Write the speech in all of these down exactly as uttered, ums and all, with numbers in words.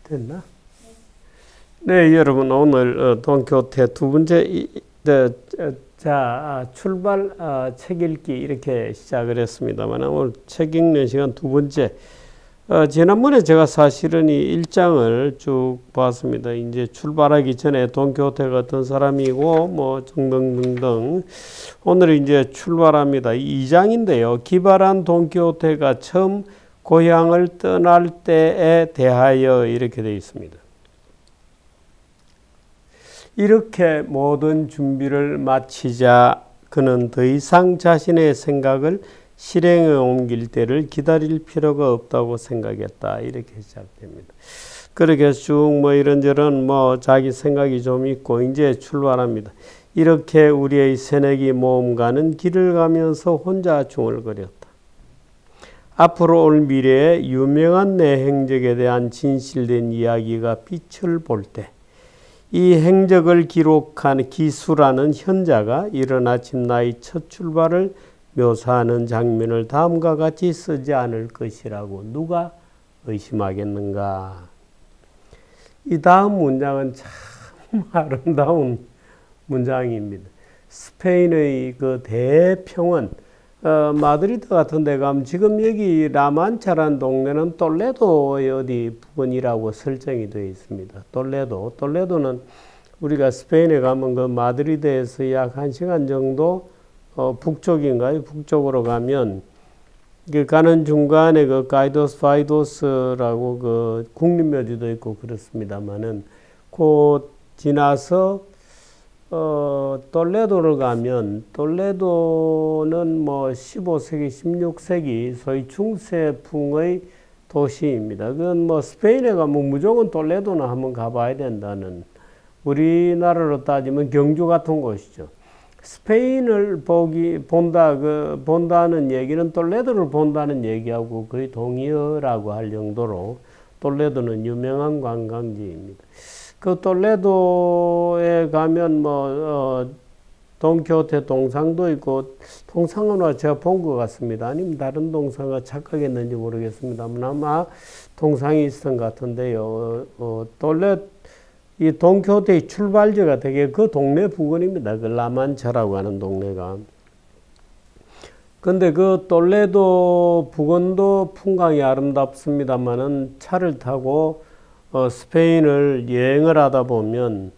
됐나? 네, 여러분 오늘 어, 동교태 두 번째 이, 네, 자 아, 출발 아, 책 읽기 이렇게 시작을 했습니다만 오늘 책 읽는 시간 두 번째. 어, 지난번에 제가 사실은 이 일 장을 쭉 봤습니다. 이제 출발하기 전에 동교태가 어떤 사람이고 뭐 등등등등. 오늘 이제 출발합니다. 이 장인데요. 기발한 동교태가 처음 고향을 떠날 때에 대하여 이렇게 되어 있습니다. 이렇게 모든 준비를 마치자 그는 더 이상 자신의 생각을 실행에 옮길 때를 기다릴 필요가 없다고 생각했다. 이렇게 시작됩니다. 그렇게 쭉 뭐 이런저런 뭐 자기 생각이 좀 있고 이제 출발합니다. 이렇게 우리의 새내기 모험가는 길을 가면서 혼자 중얼거렸다. 앞으로 올 미래에 유명한 내 행적에 대한 진실된 이야기가 빛을 볼 때 이 행적을 기록한 기수라는 현자가 이른 아침 나의 첫 출발을 묘사하는 장면을 다음과 같이 쓰지 않을 것이라고 누가 의심하겠는가. 이 다음 문장은 참 아름다운 문장입니다. 스페인의 그 대평원 어, 마드리드 같은 데 가면 지금 여기 라만차라는 동네는 톨레도의 어디 부근이라고 설정이 되어 있습니다. 톨레도. 톨레도는 우리가 스페인에 가면 그 마드리드에서 약 한 시간 정도 어, 북쪽인가요? 북쪽으로 가면 그 가는 중간에 그 가이도스 파이도스라고 그 국립묘지도 있고 그렇습니다만은 그 지나서 어, 톨레도를 가면 톨레도는 뭐 십오 세기, 십육 세기 소위 중세풍의 도시입니다. 그건 뭐 스페인에 가면 무조건 톨레도는 한번 가봐야 된다는, 우리나라로 따지면 경주 같은 곳이죠. 스페인을 보기 본다 그 본다는 얘기는 톨레도를 본다는 얘기하고 거의 동의어라고 할 정도로 톨레도는 유명한 관광지입니다. 그 톨레도에 가면 뭐 어, 동교태 동상도 있고, 동상은 제가 본 것 같습니다. 아니면 다른 동상과 착각했는지 모르겠습니다만 아마 동상이 있었던 것 같은데요. 어, 톨레 이 동교태의 출발지가 되게 그 동네 부근입니다. 그 라만차라고 하는 동네가. 근데 그 톨레도 부근도 풍광이 아름답습니다만은 차를 타고 어, 스페인을 여행을 하다 보면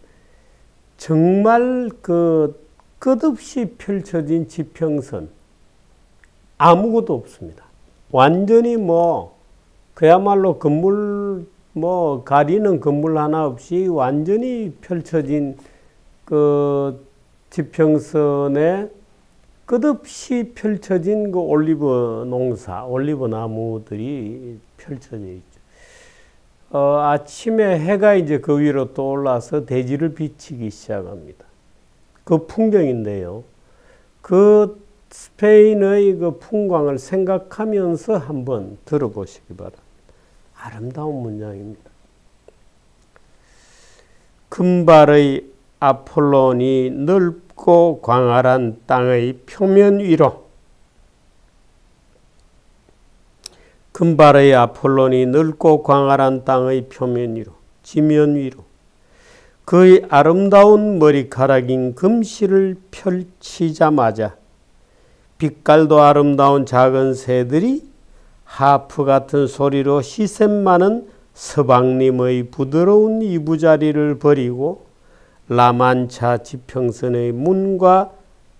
정말 그 끝없이 펼쳐진 지평선, 아무것도 없습니다. 완전히 뭐 그야말로 건물 뭐 가리는 건물 하나 없이 완전히 펼쳐진 그 지평선에 끝없이 펼쳐진 그 올리브 농사, 올리브 나무들이 펼쳐져 있죠. 어, 아침에 해가 이제 그 위로 떠올라서 대지를 비치기 시작합니다. 그 풍경인데요. 그 스페인의 그 풍광을 생각하면서 한번 들어보시기 바랍니다. 아름다운 문장입니다. 금발의 아폴론이 넓고 광활한 땅의 표면 위로, 금발의 아폴론이 넓고 광활한 땅의 표면 위로, 지면 위로 그의 아름다운 머리카락인 금실을 펼치자마자 빛깔도 아름다운 작은 새들이 하프 같은 소리로 시샘 많은 서방님의 부드러운 이부자리를 버리고 라만차 지평선의 문과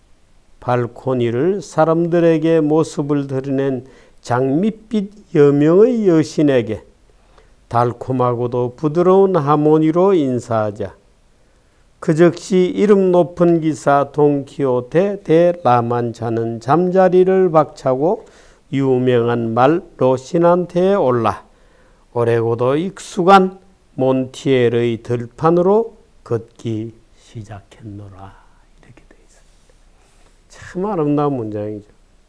발코니를 사람들에게 모습을 드러낸 장밋빛 여명의 여신에게 달콤하고도 부드러운 하모니로 인사하자 그 즉시 이름 높은 기사 동키호테 대 라만차는 잠자리를 박차고 유명한 말 로신한테에 올라 오래고도 익숙한 몬티엘의 들판으로 걷기 시작했노라. 이렇게 되어 있습니다. 참 아름다운 문장이죠.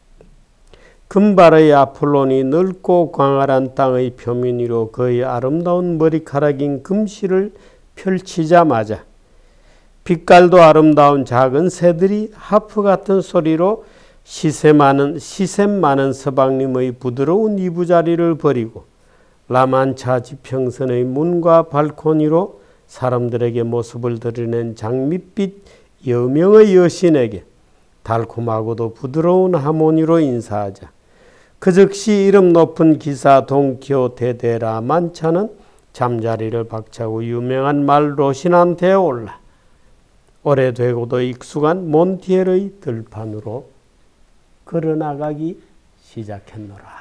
금발의 아폴론이 넓고 광활한 땅의 표면 위로 그의 아름다운 머리카락인 금실을 펼치자마자 빛깔도 아름다운 작은 새들이 하프 같은 소리로 시샘 많은, 시샘 많은 서방님의 부드러운 이부자리를 버리고 라만차 지평선의 문과 발코니로 사람들에게 모습을 드러낸 장밋빛 여명의 여신에게 달콤하고도 부드러운 하모니로 인사하자. 그 즉시 이름 높은 기사 돈키호테 데 라만차는 잠자리를 박차고 유명한 말 로신한테에 올라 오래되고도 익숙한 몬티엘의 들판으로 걸어나가기 시작했노라.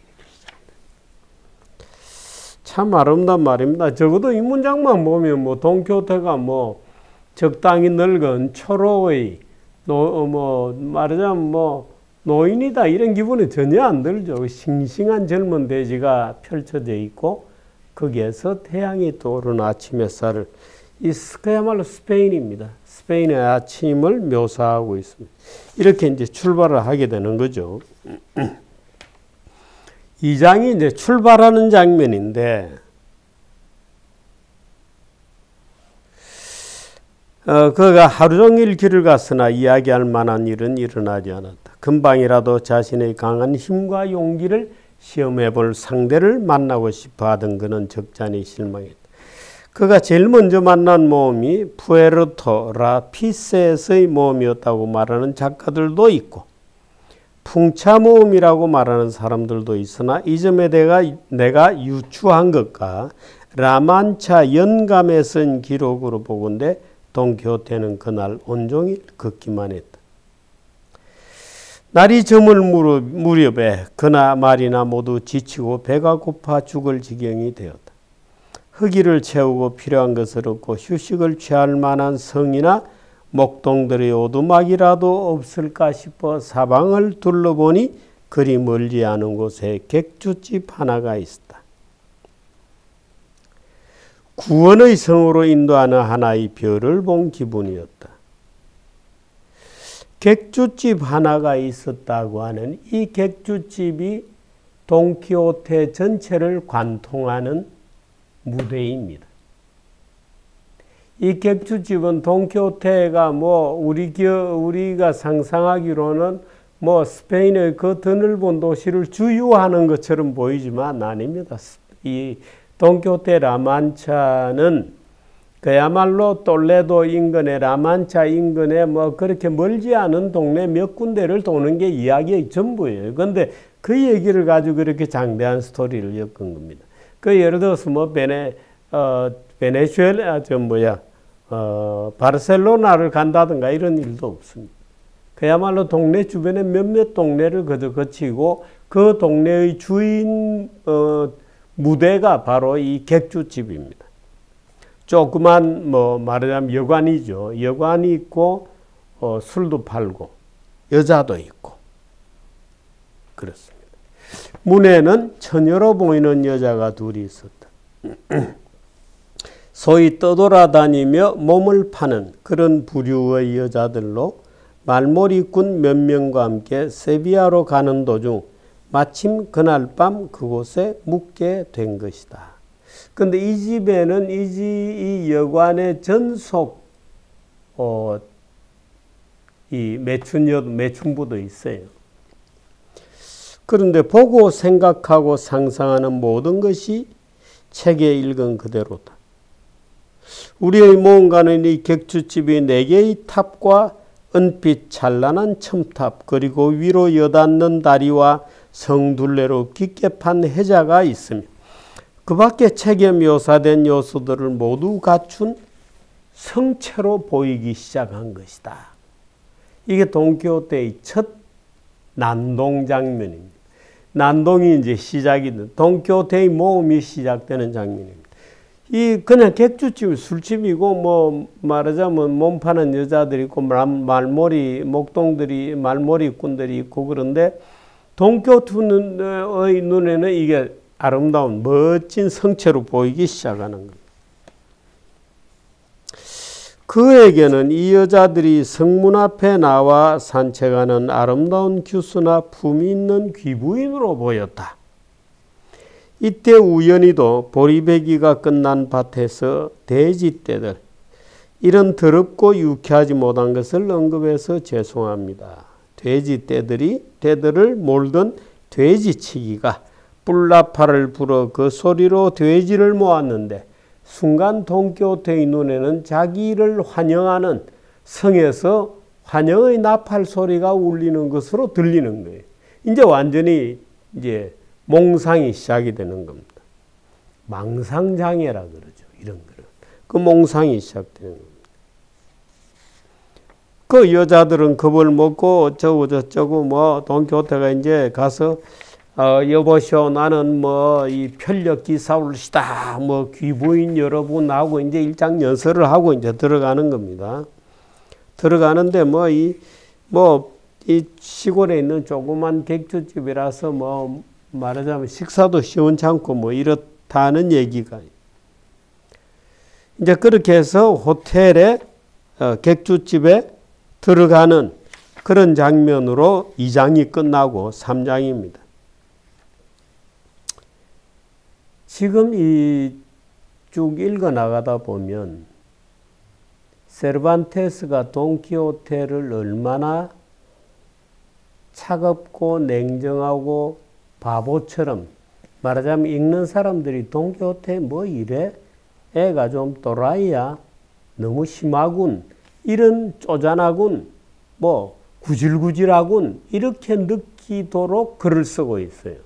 참 아름다운 말입니다. 적어도 이 문장만 보면 뭐 돈키호테가 뭐 적당히 늙은 초로의 노, 뭐 말하자면 뭐 노인이다 이런 기분이 전혀 안 들죠. 싱싱한 젊은 대지가 펼쳐져 있고 거기에서 태양이 떠오르는 아침 햇살을 이 그야말로 스페인입니다. 스페인의 아침을 묘사하고 있습니다. 이렇게 이제 출발을 하게 되는 거죠. 이 장이 이제 출발하는 장면인데, 어, 그가 하루 종일 길을 갔으나 이야기할 만한 일은 일어나지 않았다. 금방이라도 자신의 강한 힘과 용기를 시험해 볼 상대를 만나고 싶어 하던 그는 적잖이 실망했다. 그가 제일 먼저 만난 모험이 푸에르토 라 피세스의 모험이었다고 말하는 작가들도 있고 풍차 모험이라고 말하는 사람들도 있으나 이 점에 내가, 내가 유추한 것과 라만차 연감에 쓴 기록으로 보건대 돈키호테는 그날 온종일 걷기만 했다. 날이 저물 무렵에 그나 말이나 모두 지치고 배가 고파 죽을 지경이 되었다. 허기를 채우고 필요한 것을 얻고 휴식을 취할 만한 성이나 목동들의 오두막이라도 없을까 싶어 사방을 둘러보니 그리 멀지 않은 곳에 객주집 하나가 있었다. 구원의 성으로 인도하는 하나의 별을 본 기분이었다. 객주집 하나가 있었다고 하는 이 객주집이 돈키호테 전체를 관통하는 무대입니다. 이 객주집은 돈키호테가 뭐 우리 겨, 우리가 상상하기로는 뭐 스페인의 그 드넓은 도시를 주유하는 것처럼 보이지만 아닙니다. 이 돈키호테 라만차는 그야말로 톨레도 인근의 라만차 인근에 뭐 그렇게 멀지 않은 동네 몇 군데를 도는 게 이야기의 전부예요. 그런데 그 얘기를 가지고 그렇게 장대한 스토리를 엮은 겁니다. 그 예를 들어서 뭐 베네 어 베네수엘라 저 뭐야 어 바르셀로나를 간다든가 이런 일도 없습니다. 그야말로 동네 주변에 몇몇 동네를 그저 거치고 그 동네의 주인 어 무대가 바로 이 객주집입니다. 조그만 뭐 말하자면 여관이죠. 여관이 있고 어, 술도 팔고 여자도 있고 그렇습니다. 문에는 처녀로 보이는 여자가 둘이 있었다. 소위 떠돌아다니며 몸을 파는 그런 부류의 여자들로 말몰이꾼 몇 명과 함께 세비야로 가는 도중 마침 그날 밤 그곳에 묵게 된 것이다. 그런데 이 집에는 이, 집, 이 여관의 전속 어, 이 매춘여, 매춘부도 있어요. 그런데 보고 생각하고 상상하는 모든 것이 책에 읽은 그대로다. 우리의 모험가는 이 객주집이 네 개의 탑과 은빛 찬란한 첨탑 그리고 위로 여닫는 다리와 성둘레로 깊게 판 해자가 있으며 그 밖에 책에 묘사된 요소들을 모두 갖춘 성체로 보이기 시작한 것이다. 이게 돈키호테의 첫 난동 장면입니다. 난동이 이제 시작이 된 돈키호테의 모험이 시작되는 장면입니다. 이 그냥 객주집 술집이고 뭐 말하자면 몸 파는 여자들이 있고 말몰이 목동들이 말몰이꾼들이 있고 그런데 돈키호테의 눈에는 이게 아름다운 멋진 성체로 보이기 시작하는 겁니다. 그에게는 이 여자들이 성문 앞에 나와 산책하는 아름다운 규수나 품이 있는 귀부인으로 보였다. 이때 우연히도 보리배기가 끝난 밭에서 돼지떼들, 이런 더럽고 유쾌하지 못한 것을 언급해서 죄송합니다. 돼지떼들이 떼들을 몰던 돼지치기가 뿔나파를 불어 그 소리로 돼지를 모았는데 순간 돈키호테의 눈에는 자기를 환영하는 성에서 환영의 나팔 소리가 울리는 것으로 들리는 거예요. 이제 완전히 이제 몽상이 시작이 되는 겁니다. 망상장애라 그러죠. 이런 거를. 그 몽상이 시작되는 겁니다. 그 여자들은 겁을 먹고 어쩌고 저쩌고 뭐 돈키호테가 이제 가서 어, 여보시오 나는 뭐 이 편력 기사울시다 뭐 귀부인 여러분하고 이제 일장 연설을 하고 이제 들어가는 겁니다. 들어가는데 뭐 이 뭐 이 시골에 있는 조그만 객주집이라서 뭐 말하자면 식사도 시원찮고 뭐 이렇다는 얘기가 이제 그렇게 해서 호텔에 어, 객주집에 들어가는 그런 장면으로 이 장이 끝나고 삼 장입니다. 지금 이 쭉 읽어 나가다 보면 세르반테스가 돈키호테를 얼마나 차갑고 냉정하고 바보처럼 말하자면 읽는 사람들이 돈키호테 뭐 이래? 애가 좀 또라이야? 너무 심하군. 이런 쪼잔하군. 뭐 구질구질하군. 이렇게 느끼도록 글을 쓰고 있어요.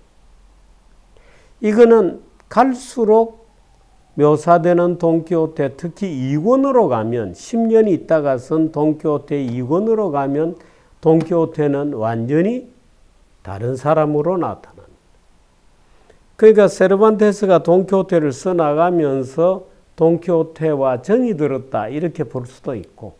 이거는 갈수록 묘사되는 돈키호테, 특히 이 권으로 가면 십 년이 있다가 쓴 돈키호테 이 권으로 가면 돈키호테는 완전히 다른 사람으로 나타납니다. 그러니까 세르반테스가 돈키호테를 써나가면서 돈키호테와 정이 들었다 이렇게 볼 수도 있고,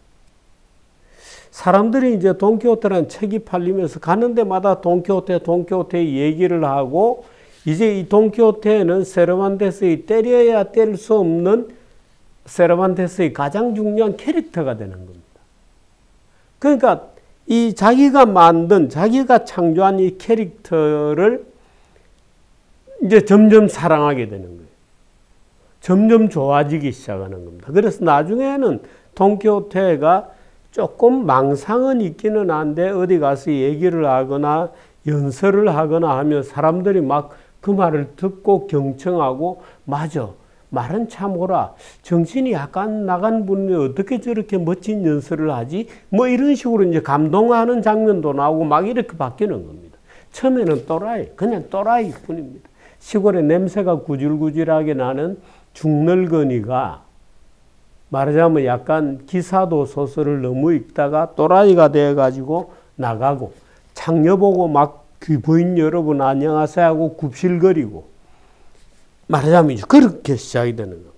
사람들이 이제 돈키호테라는 책이 팔리면서 가는 데마다 돈키호테, 돈키호테 얘기를 하고, 이제 이 돈키호테는 세르반테스의 때려야 뗄 수 없는 세르반테스의 가장 중요한 캐릭터가 되는 겁니다. 그러니까 이 자기가 만든, 자기가 창조한 이 캐릭터를 이제 점점 사랑하게 되는 거예요. 점점 좋아지기 시작하는 겁니다. 그래서 나중에는 돈키호테가 조금 망상은 있기는 한데 어디 가서 얘기를 하거나 연설을 하거나 하면 사람들이 막 그 말을 듣고 경청하고, 맞아, 말은 참 옳아, 정신이 약간 나간 분이 어떻게 저렇게 멋진 연설을 하지? 뭐 이런 식으로 이제 감동하는 장면도 나오고 막 이렇게 바뀌는 겁니다. 처음에는 또라이, 그냥 또라이 뿐입니다. 시골에 냄새가 구질구질하게 나는 중늙은이가 말하자면 약간 기사도 소설을 너무 읽다가 또라이가 되어가지고 나가고, 장녀 보고 막 귀부인 여러분 안녕하세요 하고 굽실거리고, 말하자면 그렇게 시작이 되는 겁니다.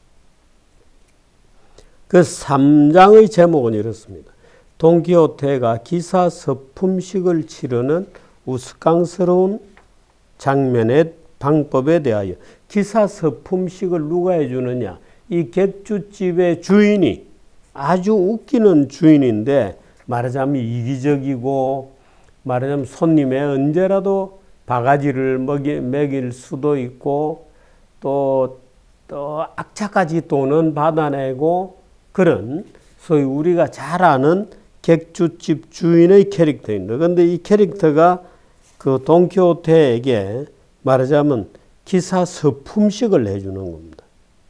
그 삼 장의 제목은 이렇습니다. 돈키호테가 기사 서품식을 치르는 우스꽝스러운 장면의 방법에 대하여. 기사 서품식을 누가 해주느냐? 이 객주집의 주인이, 아주 웃기는 주인인데 말하자면 이기적이고, 말하자면 손님에 언제라도 바가지를 먹이, 먹일 수도 있고, 또, 또 악착같이 돈은 받아내고, 그런 소위 우리가 잘 아는 객주집 주인의 캐릭터입니다. 그런데 이 캐릭터가 그 돈키호테에게 말하자면 기사 서품식을 해주는 겁니다.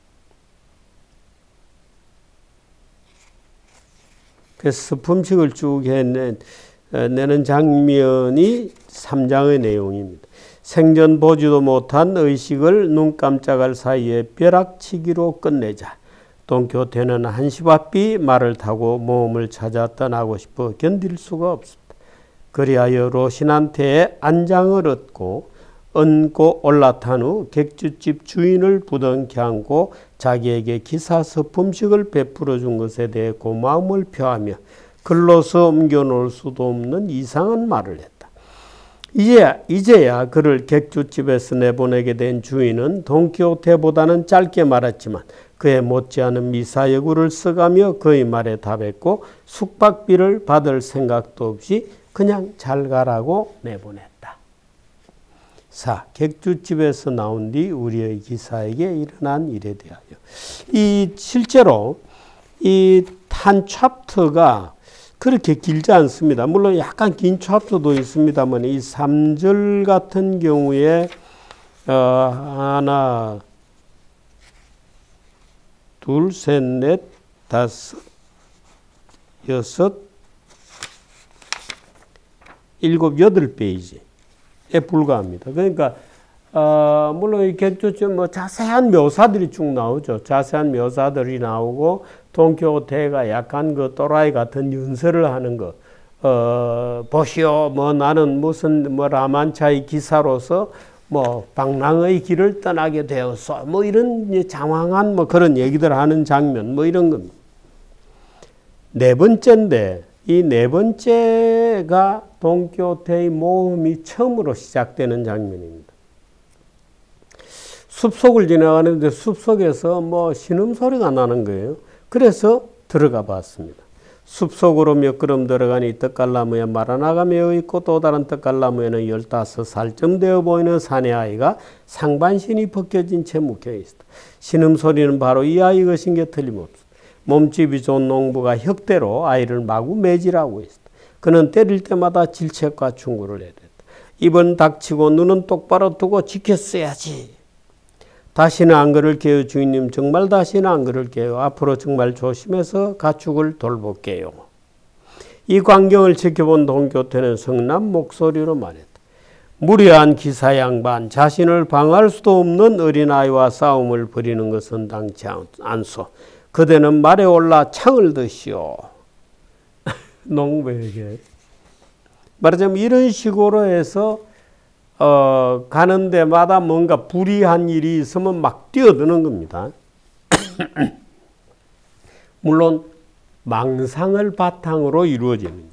그래서 서품식을 쭉 해낸 내는 장면이 삼 장의 내용입니다. 생전 보지도 못한 의식을 눈 깜짝할 사이에 벼락치기로 끝내자. 돈키호테는 한시바삐 말을 타고 모험을 찾아 떠나고 싶어 견딜 수가 없었다. 그리하여 로신한테 안장을 얻고 얹고 올라탄 후 객주집 주인을 부둥켜 안고 자기에게 기사 서품식을 베풀어 준 것에 대해 고마움을 표하며 글로서 옮겨놓을 수도 없는 이상한 말을 했다. 이제, 이제야 그를 객주집에서 내보내게 된 주인은 돈키호테보다는 짧게 말했지만 그의 못지않은 미사여구를 써가며 그의 말에 답했고, 숙박비를 받을 생각도 없이 그냥 잘 가라고 내보냈다. 사. 객주집에서 나온 뒤 우리의 기사에게 일어난 일에 대하여. 이 실제로 이 한 챕터가 그렇게 길지 않습니다. 물론 약간 긴 챕터도 있습니다만 이 삼 절 같은 경우에 어, 하나, 둘, 셋, 넷, 다섯, 여섯, 일곱, 여덟 페이지에 불과합니다. 그러니까 어, 물론 이 개조점 뭐 자세한 묘사들이 쭉 나오죠. 자세한 묘사들이 나오고 돈키호테가 약간 그 또라이 같은 연설을 하는 거. 어, 보시오, 뭐 나는 무슨 뭐 라만차의 기사로서 뭐 방랑의 길을 떠나게 되었어. 뭐 이런 장황한 뭐 그런 얘기들 하는 장면, 뭐 이런 겁니다. 네 번째인데 이 네 번째가 돈키호테의 모험이 처음으로 시작되는 장면입니다. 숲속을 지나가는데 숲속에서 뭐 신음소리가 나는 거예요. 그래서 들어가 봤습니다. 숲속으로 몇 걸음 들어가니 떡갈나무에 마라나가 메어 있고 또 다른 떡갈나무에는 열다섯 살쯤 되어 보이는 사내 아이가 상반신이 벗겨진 채 묵혀 있었다. 신음소리는 바로 이 아이 것인 게 틀림없었다. 몸집이 좋은 농부가 혁대로 아이를 마구 매질하고 있었다. 그는 때릴 때마다 질책과 충고를 해야 됐다. 입은 닥치고 눈은 똑바로 뜨고 지켰어야지. 다시는 안 그럴게요. 주인님 정말 다시는 안 그럴게요. 앞으로 정말 조심해서 가축을 돌볼게요. 이 광경을 지켜본 돈키호테는 성난 목소리로 말했다. 무례한 기사 양반, 자신을 방어할 수도 없는 어린아이와 싸움을 벌이는 것은 당치 않소. 그대는 말에 올라 창을 드시오. 농부에게. 말하자면 이런 식으로 해서 어, 가는 데마다 뭔가 불이한 일이 있으면 막 뛰어드는 겁니다. 물론 망상을 바탕으로 이루어집니다.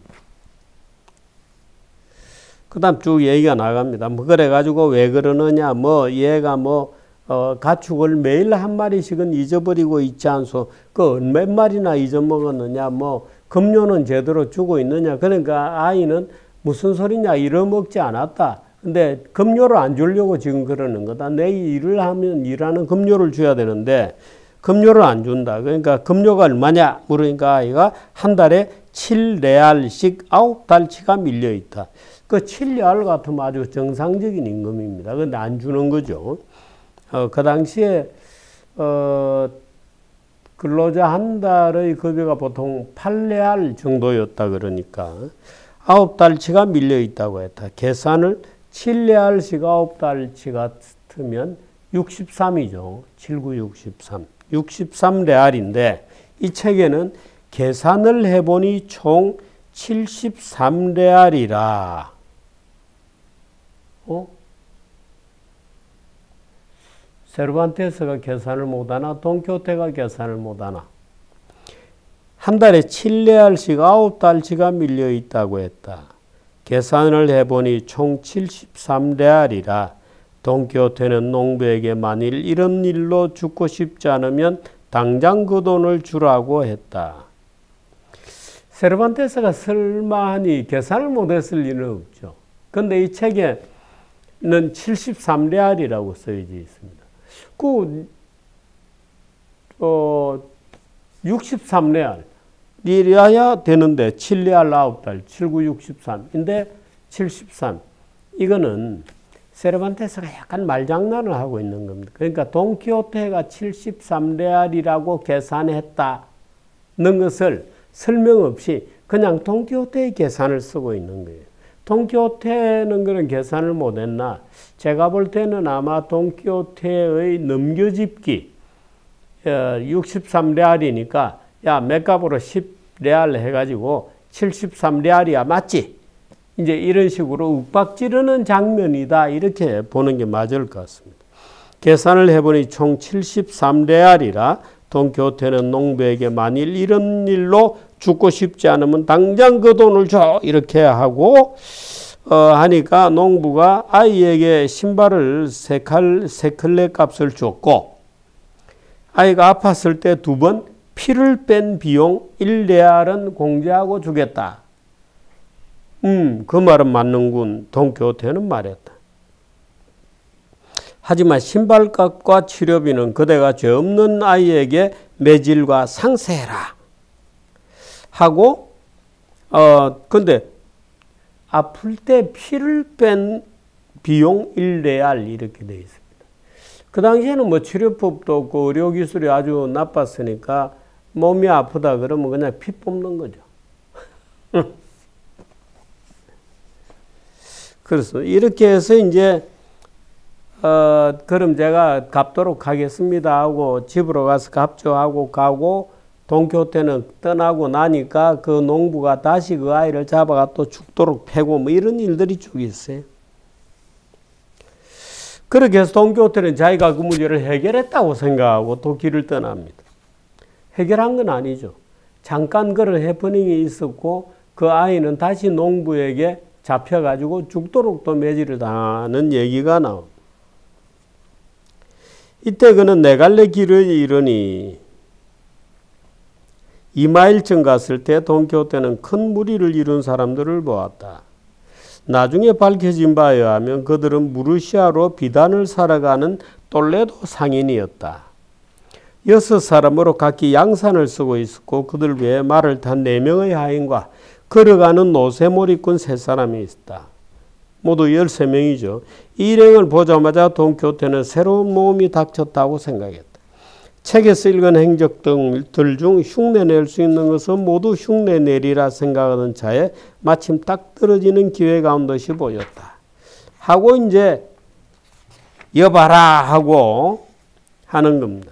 그 다음 쭉 얘기가 나갑니다. 뭐 그래가지고 왜 그러느냐, 뭐 얘가 뭐 어, 가축을 매일 한 마리씩은 잊어버리고 있지 않소. 그 몇 마리나 잊어먹었느냐, 뭐 급료는 제대로 주고 있느냐. 그러니까 아이는 무슨 소리냐, 잃어먹지 않았다. 근데 급료를 안 주려고 지금 그러는 거다. 내 일을 하면 일하는 급료를 줘야 되는데 급료를 안 준다. 그러니까 급료가 얼마냐 물으니까 아이가 한 달에 칠 레알씩 아홉 달치가 밀려 있다. 그 칠 레알 같으면 아주 정상적인 임금입니다. 근데 안 주는 거죠. 어, 그 당시에 어, 근로자 한 달의 급여가 보통 팔 레알 정도였다. 그러니까 아홉 달치가 밀려 있다고 했다. 계산을 칠 레알씩 아홉 달치 같으면 육십삼이죠. 칠구 육십삼. 육십삼 레알인데 이 책에는 계산을 해보니 총 칠십삼 레알이라. 어? 세르반테스가 계산을 못하나? 돈키호테가 계산을 못하나? 한 달에 칠 레알씩 아홉 달치가 밀려 있다고 했다. 계산을 해보니 총 칠십삼 레알이라. 돈키호테는 농부에게 만일 이런 일로 죽고 싶지 않으면 당장 그 돈을 주라고 했다. 세르반테스가 설마하니 계산을 못했을 리는 없죠. 그런데 이 책에는 칠십삼 레알이라고 써져 있습니다. 그 어, 육십삼 레알 이래야 되는데 칠 레알 아홉 달, 칠구 육십삼인데 칠십삼. 이거는 세르반테스가 약간 말장난을 하고 있는 겁니다. 그러니까 돈키호테가 칠십삼 레알이라고 계산했다는 것을 설명 없이 그냥 돈키호테의 계산을 쓰고 있는 거예요. 돈키호테는 그런 계산을 못했나? 제가 볼 때는 아마 돈키호테의 넘겨짚기 육십삼 레알이니까 야, 맥값으로 십 레알 해가지고 칠십삼 레알이야, 맞지? 이제 이런 식으로 윽박지르는 장면이다. 이렇게 보는 게 맞을 것 같습니다. 계산을 해보니 총 칠십삼 레알이라 돈키호테는 농부에게 만일 이런 일로 죽고 싶지 않으면 당장 그 돈을 줘. 이렇게 하고 어, 하니까 농부가 아이에게 신발을 세 칼, 세 클레 값을 줬고 아이가 아팠을 때 두 번 피를 뺀 비용 일 레알은 공제하고 주겠다. 음, 그 말은 맞는군. 돈키호테는 말했다. 하지만 신발값과 치료비는 그대가 죄 없는 아이에게 매질과 상세해라. 하고, 어, 근데 아플 때 피를 뺀 비용 일 레알 이렇게 돼 있습니다. 그 당시에는 뭐 치료법도 없고 의료 기술이 아주 나빴으니까 몸이 아프다 그러면 그냥 피 뽑는 거죠. 그래서 이렇게 해서 이제 어 그럼 제가 갚도록 하겠습니다 하고 집으로 가서 갚조하고 가고 돈키호테는 떠나고 나니까 그 농부가 다시 그 아이를 잡아가 또 죽도록 패고 뭐 이런 일들이 쭉 있어요. 그렇게 해서 돈키호테는 자기가 그 문제를 해결했다고 생각하고 또 길을 떠납니다. 해결한 건 아니죠. 잠깐 그런 해프닝이 있었고 그 아이는 다시 농부에게 잡혀가지고 죽도록 또 매질을 당하는 얘기가 나옵니다. 이때 그는 네 갈래 길을 이르니 이마일쯤 갔을 때 돈키호테는 큰 무리를 이룬 사람들을 보았다. 나중에 밝혀진 바에 의하면 그들은 무르시아로 비단을 사러 가는 똘레도 상인이었다. 여섯 사람으로 각기 양산을 쓰고 있었고 그들 외에 말을 탄 네 명의 하인과 걸어가는 노새몰 입군 세 사람이 있었다. 모두 열세 명이죠. 이 일행을 보자마자 돈키호테는 새로운 모험이 닥쳤다고 생각했다. 책에서 읽은 행적들 중 흉내낼 수 있는 것은 모두 흉내내리라 생각하던 차에 마침 딱 떨어지는 기회가 온 듯이 보였다. 하고 이제 여봐라 하고 하는 겁니다.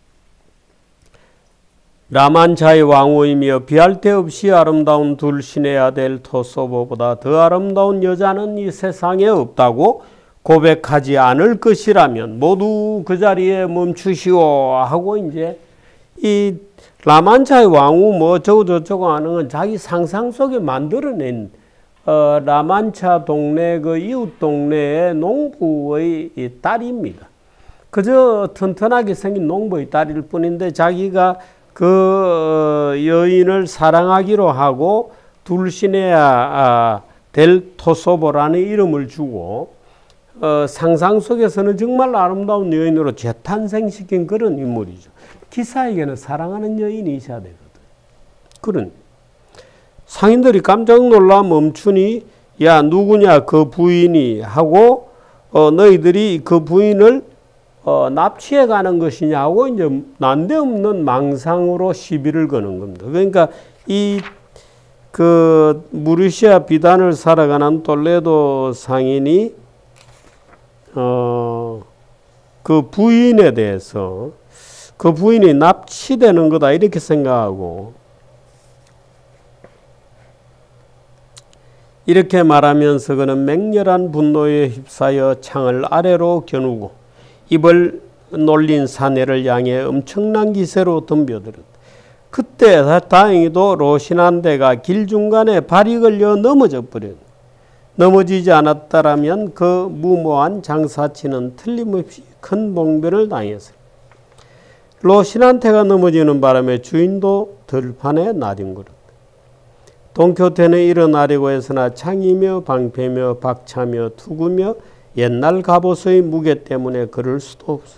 라만차의 왕후이며 비할 데 없이 아름다운 둘신의 아들 토소보보다 더 아름다운 여자는 이 세상에 없다고 고백하지 않을 것이라면 모두 그 자리에 멈추시오 하고 이제 이 라만차의 왕후 뭐 저거 저쩌고 하는 건 자기 상상 속에 만들어낸 어 라만차 동네 그 이웃 동네의 농부의 이 딸입니다. 그저 튼튼하게 생긴 농부의 딸일 뿐인데 자기가 그 여인을 사랑하기로 하고 둘시네아 델 토소보라는 이름을 주고 어, 상상 속에서는 정말 아름다운 여인으로 재탄생시킨 그런 인물이죠. 기사에게는 사랑하는 여인이 있어야 되거든. 그런 상인들이 깜짝 놀라 멈추니 야 누구냐 그 부인이 하고 어, 너희들이 그 부인을 어, 납치해 가는 것이냐 하고 이제 난데없는 망상으로 시비를 거는 겁니다. 그러니까 이 그 무르시아 비단을 사러 가는 똘레도 상인이 어, 그 부인에 대해서 그 부인이 납치되는 거다 이렇게 생각하고 이렇게 말하면서 그는 맹렬한 분노에 휩싸여 창을 아래로 겨누고 입을 놀린 사내를 향해 엄청난 기세로 덤벼들었다. 그때 다행히도 로시난데가 길 중간에 발이 걸려 넘어져 버렸다. 넘어지지 않았다라면 그 무모한 장사치는 틀림없이 큰 봉변을 당했습니다. 로시난테가 넘어지는 바람에 주인도 들판에 나뒹굴었다. 돈키호테는 일어나려고 했으나 창이며 방패며 박차며 투구며 옛날 갑옷의 무게 때문에 걸을 수도 없었다.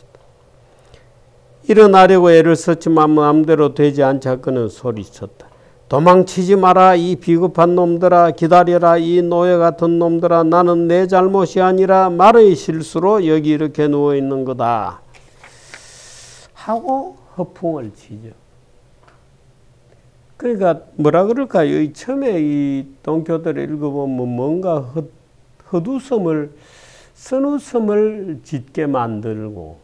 일어나려고 애를 썼지만 마음대로 되지 않자 그는 소리쳤다. 도망치지 마라 이 비겁한 놈들아, 기다려라 이 노예 같은 놈들아, 나는 내 잘못이 아니라 말의 실수로 여기 이렇게 누워있는 거다 하고 허풍을 치죠. 그러니까 뭐라 그럴까요? 이 처음에 이 돈키호테를 읽어보면 뭔가 헛, 헛웃음을 쓴웃음을 짓게 만들고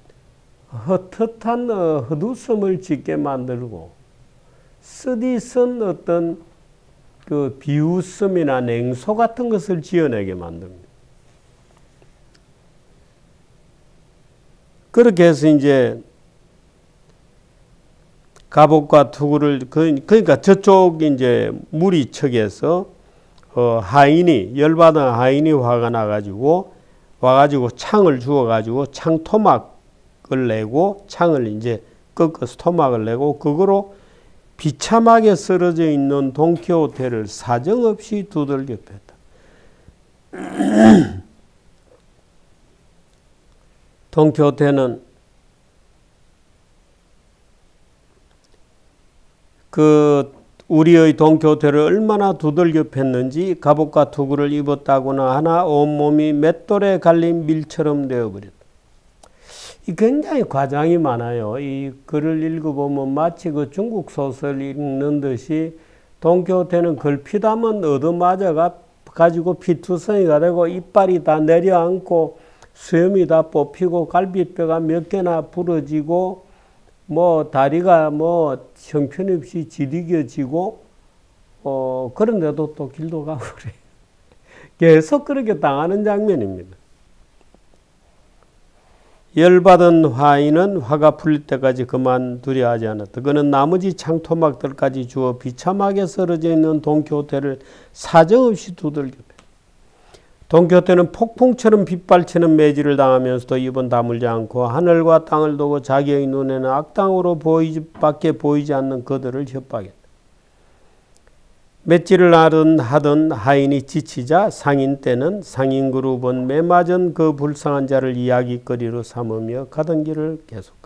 헛헛한 헛웃음을 짓게 만들고 쓰디쓴 어떤 그 비웃음이나 냉소 같은 것을 지어내게 만듭니다. 그렇게 해서 이제 갑옷과 투구를 그러니까 저쪽 이제 무리 측에서 어 하인이 열받은 하인이 화가 나가지고 와가지고 창을 주워가지고 창 토막을 내고 창을 이제 꺾어서 토막을 내고 그거로 비참하게 쓰러져 있는 돈키호테를 사정없이 두들겨 팼다. 돈키호테는 그 우리의 동교태를 얼마나 두들겨 팼는지 갑옷과 투구를 입었다고나 하나 온몸이 맷돌에 갈린 밀처럼 되어버렸다. 이 굉장히 과장이 많아요. 이 글을 읽어보면 마치 그 중국 소설 읽는 듯이 동교태는 글 피담은 얻어맞아가 가지고 피투성이가 되고 이빨이 다 내려앉고 수염이 다 뽑히고 갈비뼈가 몇 개나 부러지고 뭐 다리가 뭐 형편없이 지디겨지고 어 그런데도 또 길도 가고 그래. 계속 그렇게 당하는 장면입니다. 열받은 화인은 화가 풀릴 때까지 그만두려 하지 않았다. 그는 나머지 창토막들까지 주어 비참하게 쓰러져 있는 동교태를 사정없이 두들겼다. 동교태는 폭풍처럼 빗발치는 매질을 당하면서도 입은 다물지 않고 하늘과 땅을 두고 자기의 눈에는 악당으로 보이지, 밖에 보이지 않는 그들을 협박했다. 맷질을 하든 하든 하인이 지치자 상인 때는 상인 그룹은 매맞은 그 불쌍한 자를 이야기거리로 삼으며 가던 길을 계속하다.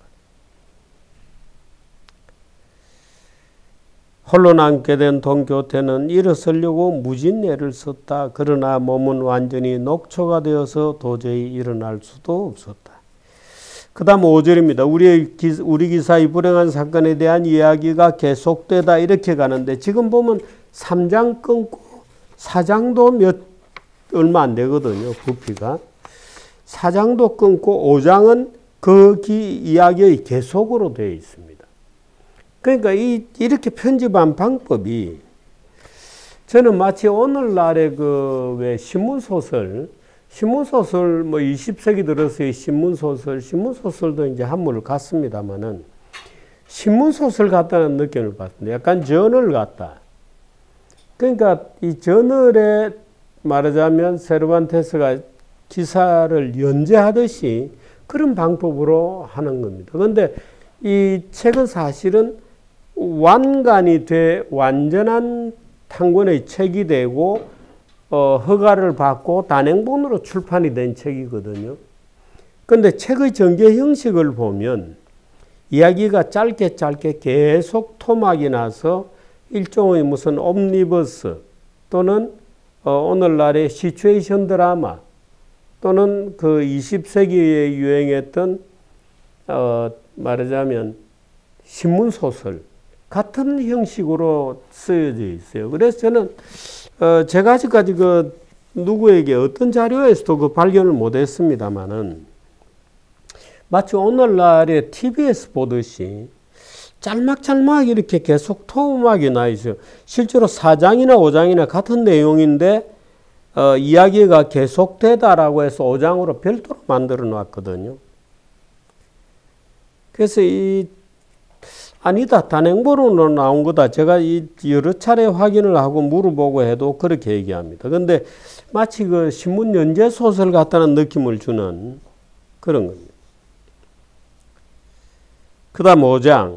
홀로 남게 된 동교태는 일어서려고 무진 애를 썼다. 그러나 몸은 완전히 녹초가 되어서 도저히 일어날 수도 없었다. 그 다음 오 절입니다. 우리의 기, 우리 기사의 불행한 사건에 대한 이야기가 계속되다 이렇게 가는데 지금 보면 삼 장 끊고 사 장도 몇 얼마 안 되거든요. 부피가. 사 장도 끊고 오 장은 그 기, 이야기의 계속으로 되어 있습니다. 그러니까 이, 이렇게 편집한 방법이 저는 마치 오늘날의 그 왜 신문소설, 신문소설 뭐 이십 세기 들어서의 신문소설, 신문소설도 이제 한물을 갔습니다만은 신문소설 같다는 느낌을 받습니다. 약간 저널 같다. 그러니까 이 저널에 말하자면 세르반테스가 기사를 연재하듯이 그런 방법으로 하는 겁니다. 그런데 이 책은 사실은 완간이 돼 완전한 한 권의 책이 되고 어, 허가를 받고 단행본으로 출판이 된 책이거든요. 그런데 책의 전개 형식을 보면 이야기가 짧게 짧게 계속 토막이 나서 일종의 무슨 옴니버스 또는 어, 오늘날의 시츄에이션 드라마 또는 그 이십 세기에 유행했던 어, 말하자면 신문소설 같은 형식으로 쓰여져 있어요. 그래서 저는 어, 제가 아직까지 그 누구에게 어떤 자료에서도 그 발견을 못했습니다만은 마치 오늘날의 티비에스 보듯이 짤막짤막 이렇게 계속 토막이 나 있어요. 실제로 사 장이나 오 장이나 같은 내용인데 어, 이야기가 계속되다라고 해서 오 장으로 별도로 만들어 놨거든요. 그래서 이 아니다 단행본으로 나온 거다. 제가 이 여러 차례 확인을 하고 물어보고 해도 그렇게 얘기합니다. 그런데 마치 그 신문 연재 소설 같다는 느낌을 주는 그런 겁니다. 그 다음 오 장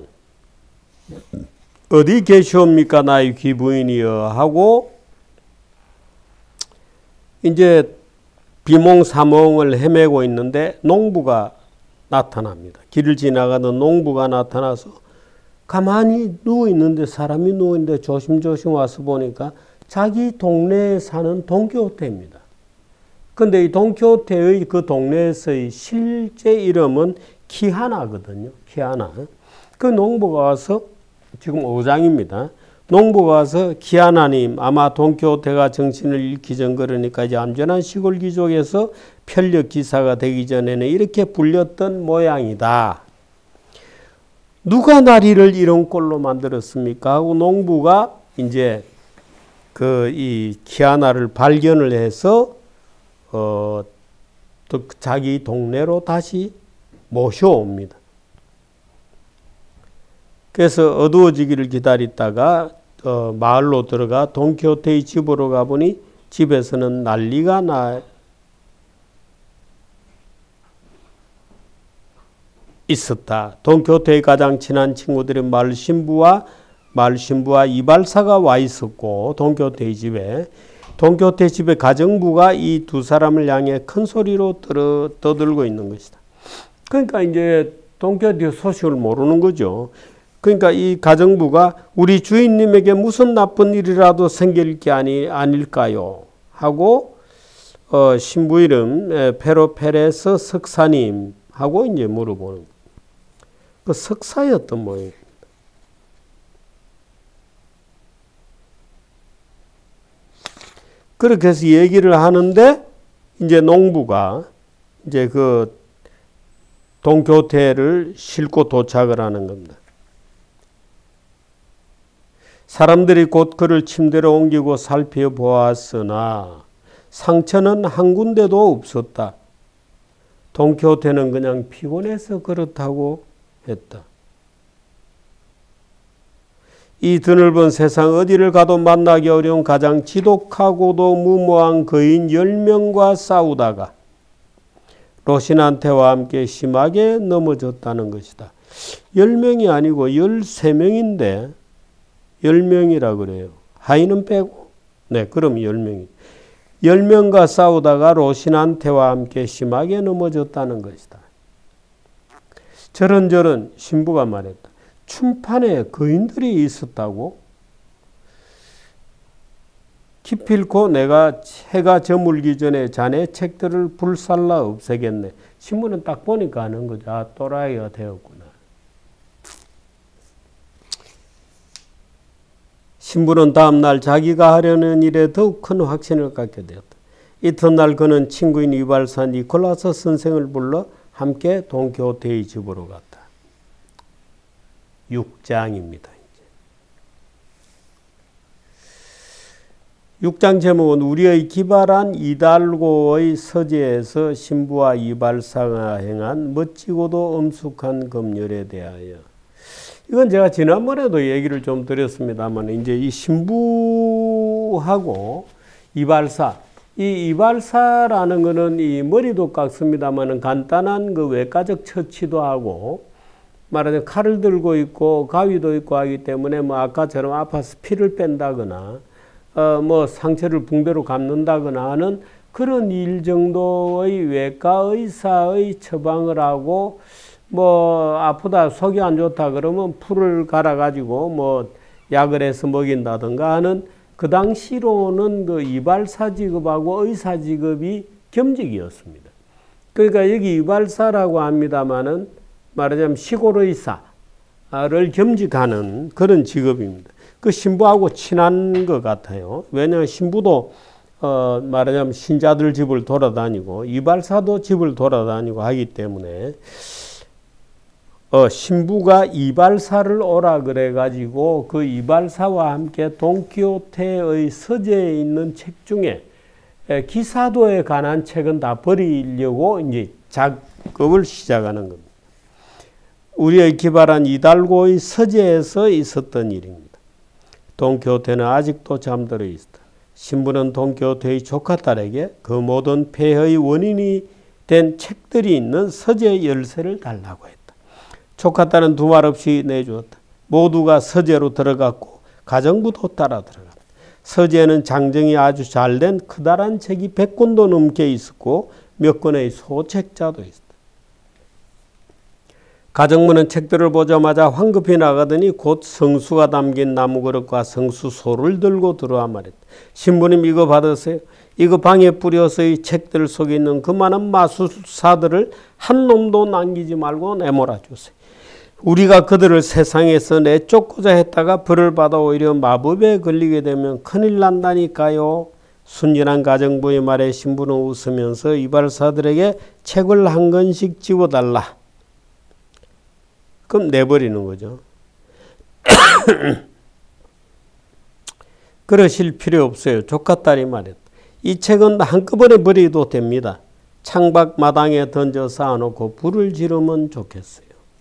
어디 계시옵니까 나의 귀부인이여 하고 이제 비몽사몽을 헤매고 있는데 농부가 나타납니다. 길을 지나가는 농부가 나타나서 가만히 누워있는데 사람이 누워있는데 조심조심 와서 보니까 자기 동네에 사는 돈키호테입니다. 그런데 이 돈키호테의 그 동네에서의 실제 이름은 키하나거든요. 키하나. 그 농부가 와서 지금 오 장입니다. 농부가 와서 키하나님 아마 돈키호테가 정신을 잃기 전 그러니까 이제 암전한 시골 귀족에서 편력 기사가 되기 전에는 이렇게 불렸던 모양이다. 누가 나리를 이런 꼴로 만들었습니까? 하고 농부가 이제 그 이 키하나를 발견을 해서 어 또 자기 동네로 다시 모셔옵니다. 그래서 어두워지기를 기다리다가 어 마을로 들어가 돈키호테의 집으로 가보니 집에서는 난리가 나 있었다. 돈키호테의 가장 친한 친구들인 마을 신부와 마을 신부와 이발사가 와 있었고 돈키호테의 집에 돈키호테 집의 가정부가 이 두 사람을 향해 큰 소리로 떠, 떠들고 있는 것이다. 그러니까 이제 돈키호테 소식을 모르는 거죠. 그러니까 이 가정부가 우리 주인님에게 무슨 나쁜 일이라도 생길 게 아니, 아닐까요? 하고 어, 신부 이름 페로페레스 석사님 하고 이제 물어보는 그 석사였던 모양입니다. 그렇게 해서 얘기를 하는데 이제 농부가 이제 그 동교태를 싣고 도착을 하는 겁니다. 사람들이 곧 그를 침대로 옮기고 살펴보았으나 상처는 한 군데도 없었다. 동교태는 그냥 피곤해서 그렇다고 했다. 이 드넓은 세상 어디를 가도 만나기 어려운 가장 지독하고도 무모한 거인 열 명과 싸우다가 로신한테와 함께 심하게 넘어졌다는 것이다. 열 명이 아니고 열세 명인데 열 명이라 그래요. 하인은 빼고. 네, 그럼 열 명이. 열 명과 싸우다가 로신한테와 함께 심하게 넘어졌다는 것이다. 저런저런 신부가 말했다. 춤판에 거인들이 있었다고? 기필코 내가 해가 저물기 전에 자네 책들을 불살라 없애겠네. 신부는 딱 보니까 아는 거죠. 아, 또라이가 되었구나. 신부는 다음날 자기가 하려는 일에 더욱 큰 확신을 갖게 되었다. 이튿날 그는 친구인 이발사 니콜라스 선생을 불러 함께 동교태의 집으로 갔다. 육 장입니다. 육 장 제목은 우리의 기발한 이달고의 서재에서 신부와 이발사가 행한 멋지고도 엄숙한 검열에 대하여. 이건 제가 지난번에도 얘기를 좀 드렸습니다만 이제 이 신부하고 이발사, 이 이발사라는 거는 이 머리도 깎습니다만 간단한 그 외과적 처치도 하고 말하자면 칼을 들고 있고 가위도 있고 하기 때문에 뭐 아까처럼 아파서 피를 뺀다거나 어 뭐 상처를 붕대로 감는다거나 하는 그런 일 정도의 외과 의사의 처방을 하고 뭐 아프다 속이 안 좋다 그러면 풀을 갈아 가지고 뭐 약을 해서 먹인다든가 하는 그 당시로는 그 이발사 직업하고 의사 직업이 겸직이었습니다. 그러니까 여기 이발사라고 합니다마는 말하자면 시골 의사를 겸직하는 그런 직업입니다. 그 신부하고 친한 것 같아요. 왜냐하면 신부도 어 말하자면 신자들 집을 돌아다니고 이발사도 집을 돌아다니고 하기 때문에 어, 신부가 이발사를 오라 그래가지고 그 이발사와 함께 돈키호테의 서재에 있는 책 중에 기사도에 관한 책은 다 버리려고 이제 작업을 시작하는 겁니다. 우리의 기발한 이달고의 서재에서 있었던 일입니다. 돈키호테는 아직도 잠들어 있었다. 신부는 돈키호테의 조카딸에게 그 모든 폐해의 원인이 된 책들이 있는 서재 열쇠를 달라고 했다. 조카딸은 두말 없이 내주었다. 모두가 서재로 들어갔고 가정부도 따라 들어갔다. 서재에는 장정이 아주 잘된 크다란 책이 백 권도 넘게 있었고 몇 권의 소책자도 있었다. 가정부는 책들을 보자마자 황급히 나가더니 곧 성수가 담긴 나무그릇과 성수소를 들고 들어와 말했다. 신부님 이거 받으세요. 이거 방에 뿌려서 이 책들 속에 있는 그 많은 마술사들을 한 놈도 남기지 말고 내몰아 주세요. 우리가 그들을 세상에서 내쫓고자 했다가 벌을 받아 오히려 마법에 걸리게 되면 큰일 난다니까요. 순진한 가정부의 말에 신부는 웃으면서 이발사들에게 책을 한 권씩 집어달라. 그럼 내버리는 거죠. 그러실 필요 없어요. 조카딸이 말했다. 이 책은 한꺼번에 버려도 됩니다. 창밖 마당에 던져 쌓아놓고 불을 지르면 좋겠어요.